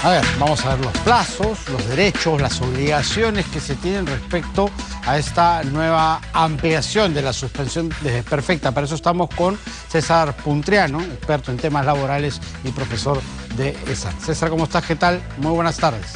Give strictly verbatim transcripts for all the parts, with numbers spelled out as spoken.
A ver, vamos a ver los plazos, los derechos, las obligaciones que se tienen respecto a esta nueva ampliación de la suspensión perfecta. Para eso estamos con César Puntriano, experto en temas laborales y profesor de ESAT. César, ¿cómo estás? ¿Qué tal? Muy buenas tardes.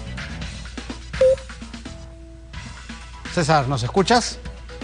César, ¿nos escuchas?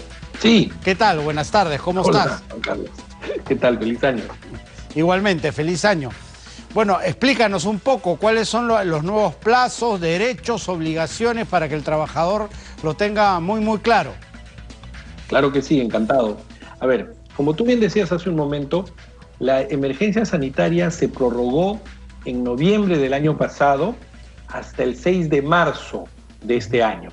Sí. ¿Qué tal? Buenas tardes, ¿cómo Hola, estás? Juan Carlos. ¿Qué tal? Feliz año. Igualmente, feliz año. Bueno, explícanos un poco cuáles son los nuevos plazos, derechos, obligaciones para que el trabajador lo tenga muy, muy claro. Claro que sí, encantado. A ver, como tú bien decías hace un momento, la emergencia sanitaria se prorrogó en noviembre del año pasado hasta el seis de marzo de este año.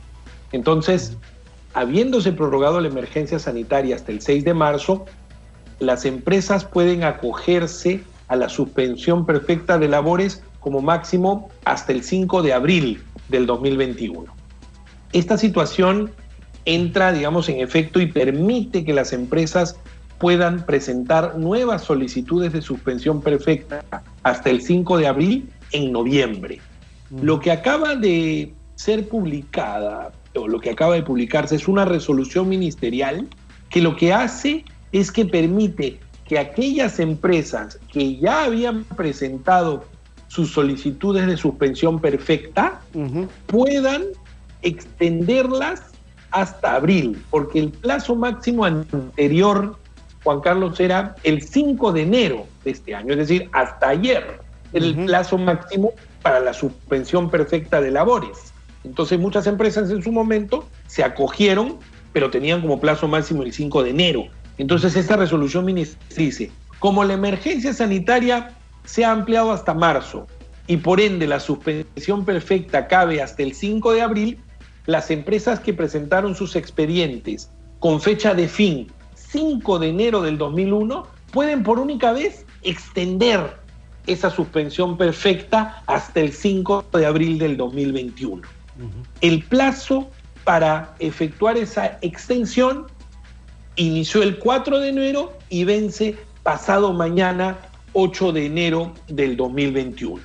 Entonces, habiéndose prorrogado la emergencia sanitaria hasta el seis de marzo, las empresas pueden acogerse a la suspensión perfecta de labores como máximo hasta el cinco de abril del dos mil veintiuno. Esta situación entra, digamos, en efecto y permite que las empresas puedan presentar nuevas solicitudes de suspensión perfecta hasta el cinco de abril en noviembre. Mm. Lo que acaba de ser publicada, o lo que acaba de publicarse, es una resolución ministerial que lo que hace es que permite que aquellas empresas que ya habían presentado sus solicitudes de suspensión perfecta uh-huh. puedan extenderlas hasta abril, porque el plazo máximo anterior, Juan Carlos, era el cinco de enero de este año, es decir, hasta ayer era uh-huh. el plazo máximo para la suspensión perfecta de labores. Entonces muchas empresas en su momento se acogieron, pero tenían como plazo máximo el cinco de enero. Entonces esta resolución ministerial dice, como la emergencia sanitaria se ha ampliado hasta marzo y por ende la suspensión perfecta cabe hasta el cinco de abril, las empresas que presentaron sus expedientes con fecha de fin cinco de enero del dos mil uno pueden por única vez extender esa suspensión perfecta hasta el cinco de abril del dos mil veintiuno. Uh-huh. El plazo para efectuar esa extensión inició el cuatro de enero y vence pasado mañana, ocho de enero del dos mil veintiuno.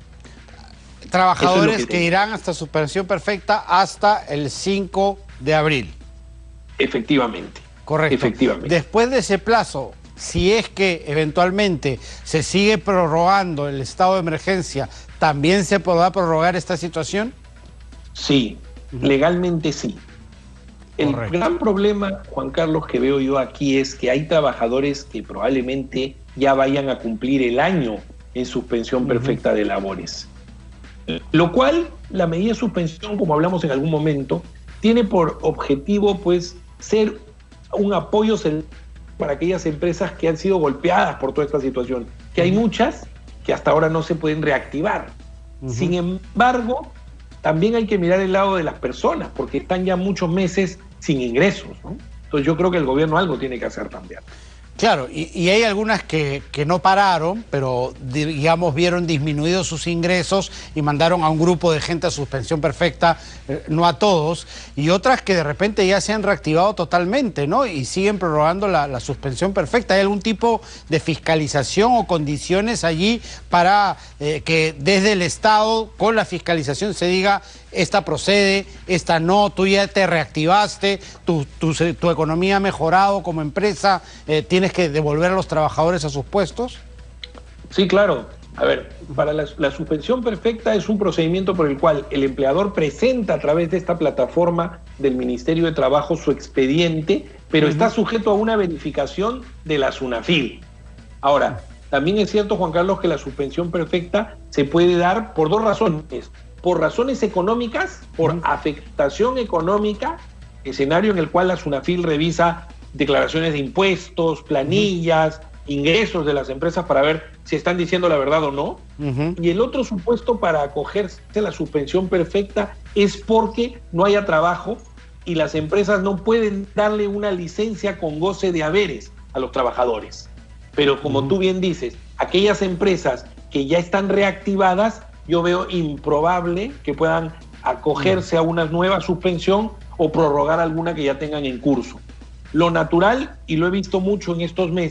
Trabajadores es que, que irán hasta suspensión perfecta hasta el cinco de abril. Efectivamente. Correcto. Efectivamente. Después de ese plazo, si es que eventualmente se sigue prorrogando el estado de emergencia, ¿también se podrá prorrogar esta situación? Sí, uh-huh. legalmente sí. El Correcto. gran problema, Juan Carlos, que veo yo aquí es que hay trabajadores que probablemente ya vayan a cumplir el año en suspensión perfecta uh-huh. de labores. Lo cual, la medida de suspensión, como hablamos en algún momento, tiene por objetivo, pues, ser un apoyo para aquellas empresas que han sido golpeadas por toda esta situación, que hay muchas que hasta ahora no se pueden reactivar. Uh-huh. Sin embargo, también hay que mirar el lado de las personas, porque están ya muchos meses sin ingresos, ¿no? Entonces yo creo que el gobierno algo tiene que hacer también. Claro, y, y hay algunas que, que no pararon, pero digamos vieron disminuidos sus ingresos y mandaron a un grupo de gente a suspensión perfecta, eh, no a todos, y otras que de repente ya se han reactivado totalmente, ¿no? Y siguen prorrogando la, la suspensión perfecta. ¿Hay algún tipo de fiscalización o condiciones allí para eh, que desde el Estado, con la fiscalización, se diga esta procede, esta no, tú ya te reactivaste, tu, tu, tu economía ha mejorado como empresa, eh, tienes que devolver a los trabajadores a sus puestos? Sí, claro. A ver, para la, la suspensión perfecta es un procedimiento por el cual el empleador presenta a través de esta plataforma del Ministerio de Trabajo su expediente, pero uh-huh. está sujeto a una verificación de la SUNAFIL. Ahora, también es cierto, Juan Carlos, que la suspensión perfecta se puede dar por dos razones. Por razones económicas, por uh-huh. afectación económica, escenario en el cual la SUNAFIL revisa declaraciones de impuestos, planillas, uh-huh. ingresos de las empresas para ver si están diciendo la verdad o no. Uh-huh. Y el otro supuesto para acogerse a la suspensión perfecta es porque no haya trabajo y las empresas no pueden darle una licencia con goce de haberes a los trabajadores. Pero como uh-huh. tú bien dices, aquellas empresas que ya están reactivadas, yo veo improbable que puedan acogerse a una nueva suspensión o prorrogar alguna que ya tengan en curso. Lo natural, y lo he visto mucho en estos meses,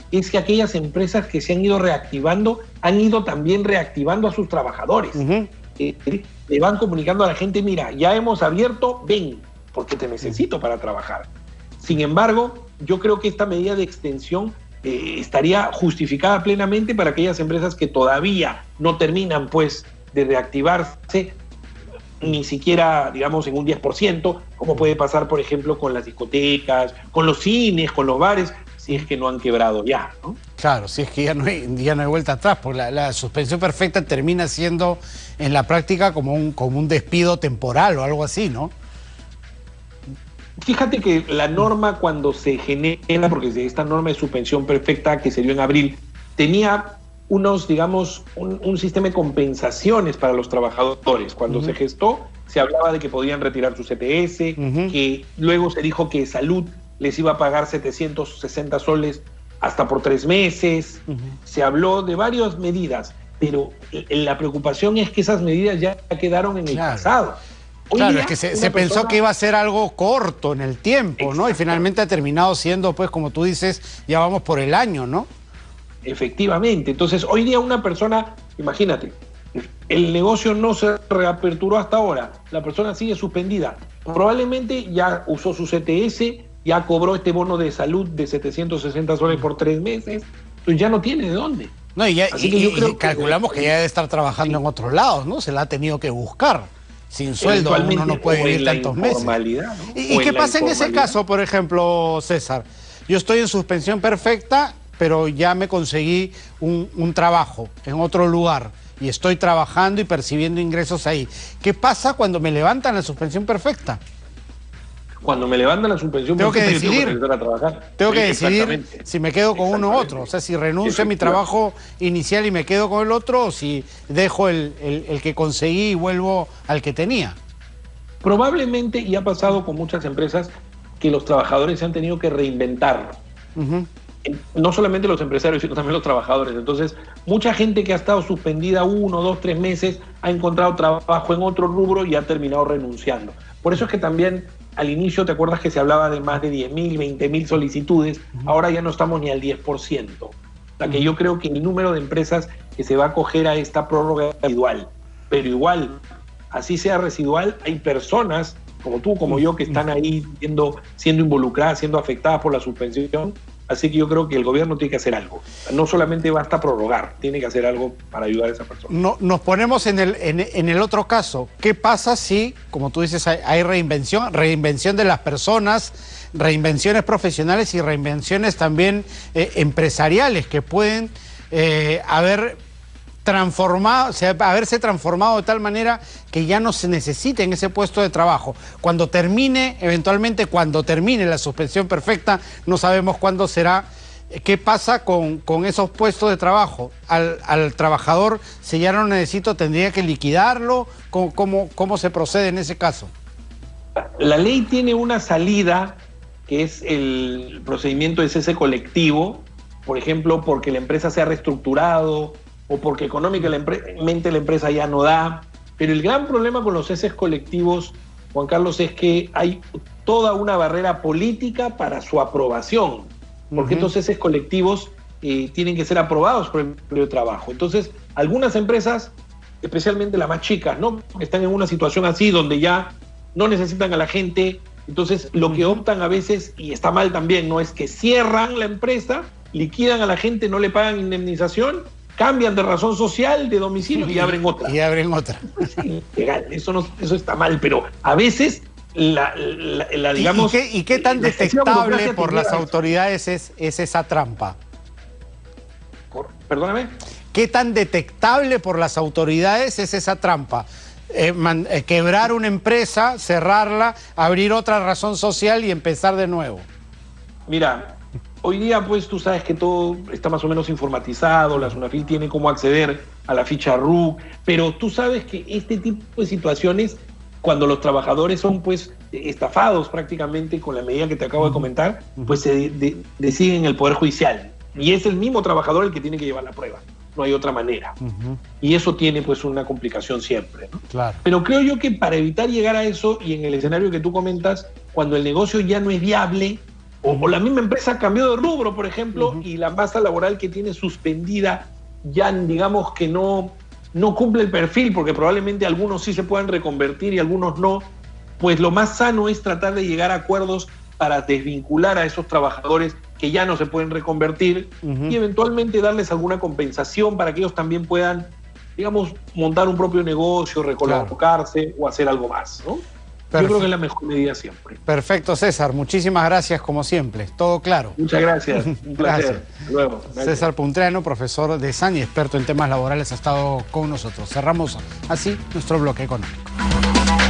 es que aquellas empresas que se han ido reactivando han ido también reactivando a sus trabajadores. Uh-huh. eh, le van comunicando a la gente, mira, ya hemos abierto, ven, porque te necesito para trabajar. Sin embargo, yo creo que esta medida de extensión eh, estaría justificada plenamente para aquellas empresas que todavía no terminan, pues, de reactivarse, ni siquiera, digamos, en un diez por ciento, como puede pasar, por ejemplo, con las discotecas, con los cines, con los bares, si es que no han quebrado ya, ¿no? Claro, si es que ya no hay, ya no hay vuelta atrás, porque la, la suspensión perfecta termina siendo en la práctica como un, como un despido temporal o algo así, ¿no? Fíjate que la norma cuando se genera, porque esta norma de suspensión perfecta que se dio en abril, tenía unos, digamos, un, un sistema de compensaciones para los trabajadores. Cuando uh-huh. se gestó, se hablaba de que podían retirar su C T S, uh-huh. que luego se dijo que Salud les iba a pagar setecientos sesenta soles hasta por tres meses. Uh-huh. Se habló de varias medidas, pero la preocupación es que esas medidas ya quedaron en claro. el pasado. Hoy claro, es que se, se persona... pensó que iba a ser algo corto en el tiempo, ¿no? Y finalmente ha terminado siendo, pues, como tú dices, ya vamos por el año, ¿no? Efectivamente. Entonces, hoy día una persona, imagínate, el negocio no se reaperturó hasta ahora, la persona sigue suspendida. Probablemente ya usó su C T S, ya cobró este bono de salud de setecientos sesenta soles por tres meses, entonces ya no tiene de dónde. No, y, ya, y, y, y que... calculamos que ya debe estar trabajando sí. en otros lados, ¿no? Se la ha tenido que buscar. Sin sueldo uno no puede vivir tantos meses. ¿No? ¿Y, y qué pasa en ese caso, por ejemplo, César? Yo estoy en suspensión perfecta, pero ya me conseguí un, un trabajo en otro lugar y estoy trabajando y percibiendo ingresos ahí. ¿Qué pasa cuando me levantan la suspensión perfecta? Cuando me levantan la suspensión tengo perfecta, que decidir, yo tengo que regresar a trabajar. Tengo que sí, decidir si me quedo con uno u otro. O sea, si renuncio a mi trabajo inicial y me quedo con el otro, o si dejo el, el, el que conseguí y vuelvo al que tenía. Probablemente, y ha pasado con muchas empresas, que los trabajadores se han tenido que reinventar. Uh-huh. No solamente los empresarios, sino también los trabajadores. Entonces, mucha gente que ha estado suspendida uno, dos, tres meses, ha encontrado trabajo en otro rubro y ha terminado renunciando. Por eso es que también al inicio, ¿te acuerdas que se hablaba de más de diez mil, veinte mil solicitudes? Uh-huh. Ahora ya no estamos ni al diez por ciento. O sea, que yo creo que el número de empresas que se va a acoger a esta prórroga es residual. Pero igual, así sea residual, hay personas como tú, como yo, que están ahí siendo, siendo involucradas, siendo afectadas por la suspensión. Así que yo creo que el gobierno tiene que hacer algo. No solamente basta prorrogar, tiene que hacer algo para ayudar a esa persona. No, nos ponemos en el, en, en el otro caso. ¿Qué pasa si, como tú dices, hay, hay reinvención, reinvención de las personas, reinvenciones profesionales y reinvenciones también eh, empresariales que pueden eh, haber transformado, o sea, haberse transformado de tal manera que ya no se necesite en ese puesto de trabajo? Cuando termine, eventualmente cuando termine la suspensión perfecta, no sabemos cuándo será. ¿Qué pasa con, con esos puestos de trabajo? Al, al trabajador, si ya no necesito, ¿tendría que liquidarlo? ¿Cómo, cómo, cómo se procede en ese caso? La ley tiene una salida, que es el procedimiento de cese colectivo, por ejemplo, porque la empresa se ha reestructurado o porque económicamente la empresa ya no da. Pero el gran problema con los ceses colectivos, Juan Carlos, es que hay toda una barrera política para su aprobación, porque uh-huh. estos ceses colectivos eh, tienen que ser aprobados por el Ministerio de Trabajo. Entonces, algunas empresas, especialmente las más chicas, ¿no?, están en una situación así donde ya no necesitan a la gente. Entonces, lo que optan a veces, y está mal también, no es que cierran la empresa, liquidan a la gente, no le pagan indemnización, cambian de razón social, de domicilio y abren otra. Y abren otra. Sí, legal, eso, no, eso está mal, pero a veces la, la, la digamos... ¿Y, y, qué, y qué tan detectable por las autoridades es, es esa trampa? Por, perdóname. ¿Qué tan detectable por las autoridades es esa trampa? Eh, man, eh, quebrar una empresa, cerrarla, abrir otra razón social y empezar de nuevo. Mira, hoy día, pues, tú sabes que todo está más o menos informatizado, la SUNAFIL tiene cómo acceder a la ficha R U C, pero tú sabes que este tipo de situaciones, cuando los trabajadores son, pues, estafados prácticamente con la medida que te acabo de comentar, pues se de, de, deciden en el Poder Judicial. Y es el mismo trabajador el que tiene que llevar la prueba. No hay otra manera. Uh-huh. Y eso tiene, pues, una complicación siempre, ¿no? Claro. Pero creo yo que para evitar llegar a eso, y en el escenario que tú comentas, cuando el negocio ya no es viable, O, o la misma empresa cambió de rubro, por ejemplo, Uh-huh. y la masa laboral que tiene suspendida ya, digamos que no, no cumple el perfil, porque probablemente algunos sí se puedan reconvertir y algunos no, pues lo más sano es tratar de llegar a acuerdos para desvincular a esos trabajadores que ya no se pueden reconvertir uh-huh. y eventualmente darles alguna compensación para que ellos también puedan, digamos, montar un propio negocio, recolocarse claro. o hacer algo más, ¿no? Perfecto. Yo creo que es la mejor medida siempre. Perfecto, César. Muchísimas gracias, como siempre. Todo claro. Muchas gracias. Un placer. Hasta luego. Gracias. César Puntreanu, profesor de S A N y experto en temas laborales, ha estado con nosotros. Cerramos así nuestro bloque económico.